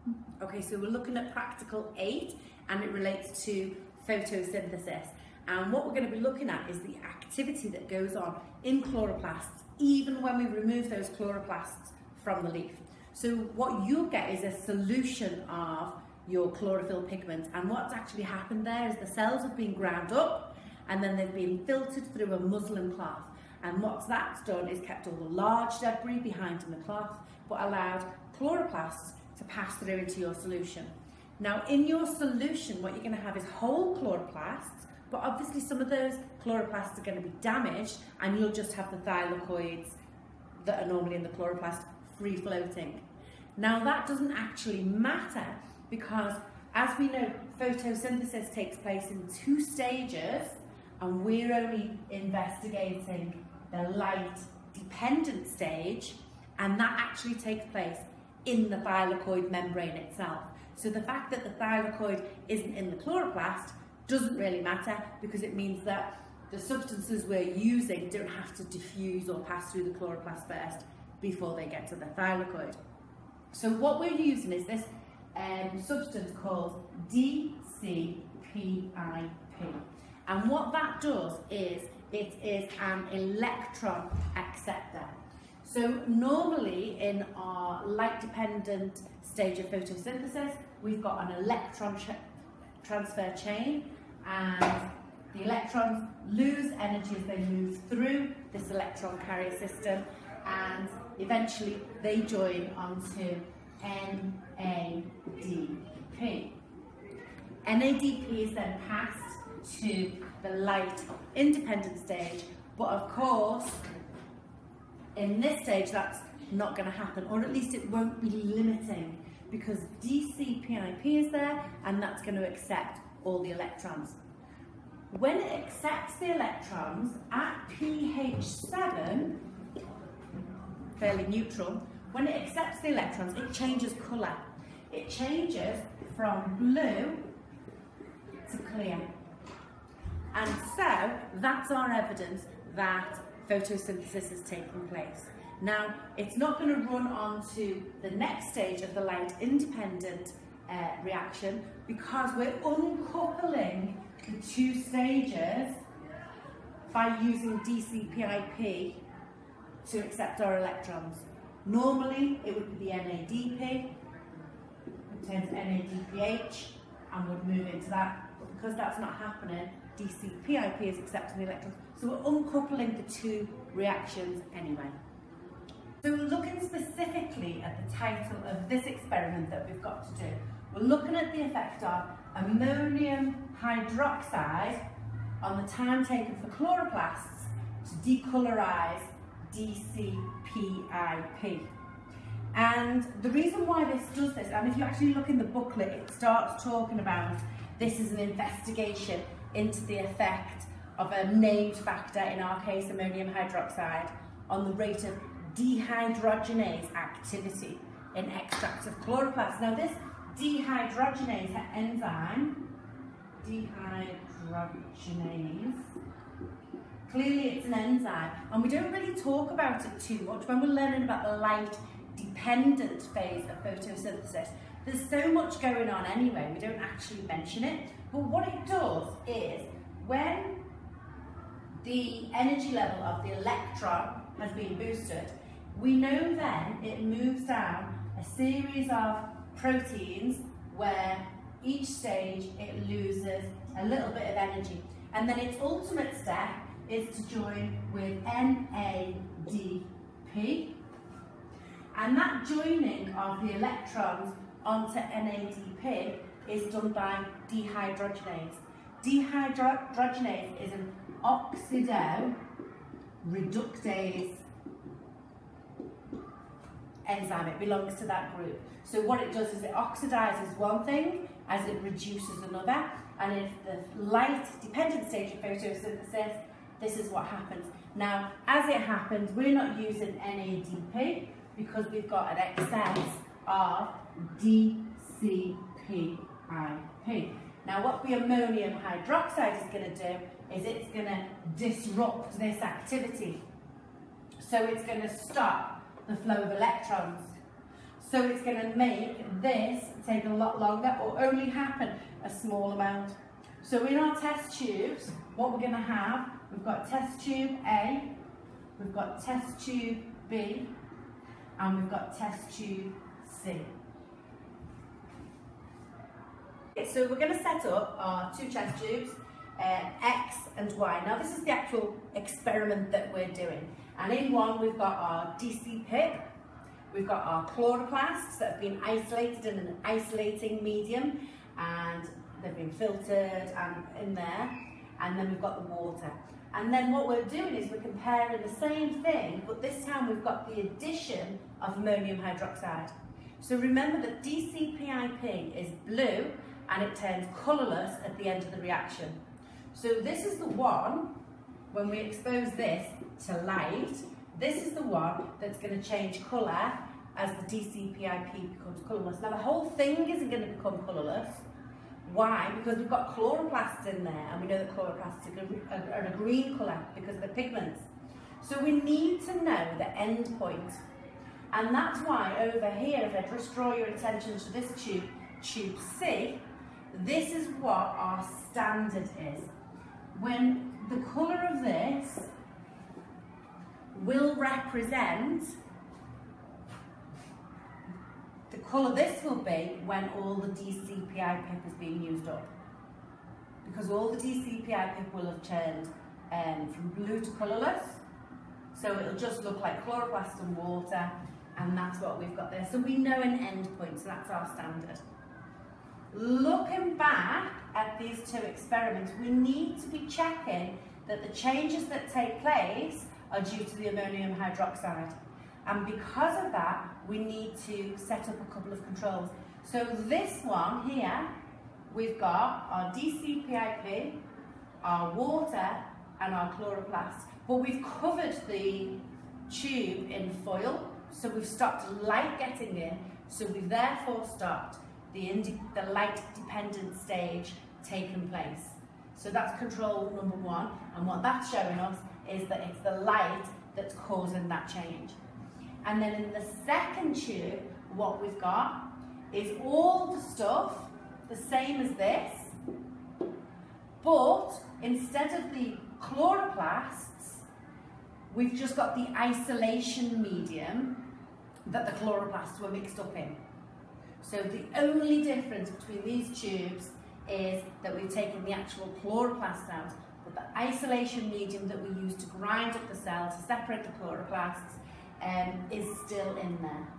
Okay, so we're looking at practical 8 and it relates to photosynthesis. And what we're going to be looking at is the activity that goes on in chloroplasts, even when we remove those chloroplasts from the leaf. So what you'll get is a solution of your chlorophyll pigment, and what's actually happened there is the cells have been ground up and then they've been filtered through a muslin cloth. And what that's done is kept all the large debris behind in the cloth, but allowed chloroplasts to pass through into your solution. Now in your solution, what you're going to have is whole chloroplasts, but obviously some of those chloroplasts are going to be damaged and you'll just have the thylakoids that are normally in the chloroplast free floating. Now that doesn't actually matter because, as we know, photosynthesis takes place in 2 stages and we're only investigating the light dependent stage, and that actually takes place in the thylakoid membrane itself. So the fact that the thylakoid isn't in the chloroplast doesn't really matter because it means that the substances we're using don't have to diffuse or pass through the chloroplast first before they get to the thylakoid. So what we're using is this substance called DCPIP. And what that does is it is an electron acceptor. So normally in our light-dependent stage of photosynthesis, we've got an electron transfer chain, and the electrons lose energy as they move through this electron carrier system, and eventually they join onto NADP. NADP is then passed to the light independent stage, but of course in this stage that's not going to happen, or at least it won't be limiting, because DCPIP is there and that's going to accept all the electrons. When it accepts the electrons at pH 7, fairly neutral, when it accepts the electrons it changes colour. It changes from blue to clear. And so that's our evidence that photosynthesis is taking place. Now, it's not going to run on to the next stage of the light independent reaction because we're uncoupling the 2 stages by using DCPIP to accept our electrons. Normally, it would be the NADP, contains NADPH, and would move into that, but because that's not happening, DCPIP is accepting the electrons. So we're uncoupling the 2 reactions anyway. So we're looking specifically at the title of this experiment that we've got to do. We're looking at the effect of ammonium hydroxide on the time taken for chloroplasts to decolorize DCPIP. And the reason why this does this, and if you actually look in the booklet, it starts talking about this is an investigation into the effect of a named factor, in our case ammonium hydroxide, on the rate of dehydrogenase activity in extracts of chloroplasts. Now this dehydrogenase enzyme, dehydrogenase, clearly it's an enzyme, and we don't really talk about it too much when we're learning about the light dependent phase of photosynthesis. There's so much going on anyway, we don't actually mention it, but what it does is when the energy level of the electron has been boosted, we know then it moves down a series of proteins where each stage it loses a little bit of energy, and then its ultimate step is to join with NADP, and that joining of the electrons onto NADP is done by dehydrogenase. Dehydrogenase is an oxidoreductase enzyme. It belongs to that group. So what it does is it oxidizes one thing as it reduces another, and in the light dependent stage of photosynthesis, this is what happens. Now, as it happens, we're not using NADP because we've got an excess of DCPIP. Now, what the ammonium hydroxide is going to do is it's going to disrupt this activity. So it's going to stop the flow of electrons. So it's going to make this take a lot longer or only happen a small amount. So in our test tubes, what we're going to have, we've got test tube A, we've got test tube B, and we've got test tube C. So we're going to set up our two test tubes, X and Y. Now this is the actual experiment that we're doing. And in one we've got our DC PIP, we've got our chloroplasts that have been isolated in an isolating medium and they've been filtered and in there. And then we've got the water. And then what we're doing is we're comparing the same thing, but this time we've got the addition of ammonium hydroxide. So remember that DCPIP is blue and it turns colourless at the end of the reaction. So this is the one, when we expose this to light, this is the one that's going to change colour as the DCPIP becomes colourless. Now the whole thing isn't going to become colourless. Why? Because we've got chloroplasts in there, and we know that chloroplasts are a green colour because of the pigments. So we need to know the end point. And that's why over here, if I just draw your attention to this tube, tube C, this is what our standard is. When the colour of this will represent the colour this will be when all the DCPIP is being used up. Because all the DCPIP will have turned from blue to colourless. So it'll just look like chloroplast and water, and that's what we've got there. So we know an end point, so that's our standard. Looking back at these two experiments, we need to be checking that the changes that take place are due to the ammonium hydroxide. And because of that, we need to set up a couple of controls. So this one here, we've got our DCPIP, our water, and our chloroplast. But we've covered the tube in foil, so we've stopped light getting in, so we've therefore stopped the light-dependent stage taking place. So that's control number one, and what that's showing us is that it's the light that's causing that change. And then in the second tube, what we've got is all the stuff the same as this, but instead of the chloroplasts, we've just got the isolation medium that the chloroplasts were mixed up in. So the only difference between these tubes is that we've taken the actual chloroplasts out, but the isolation medium that we use to grind up the cell to separate the chloroplasts is still in there.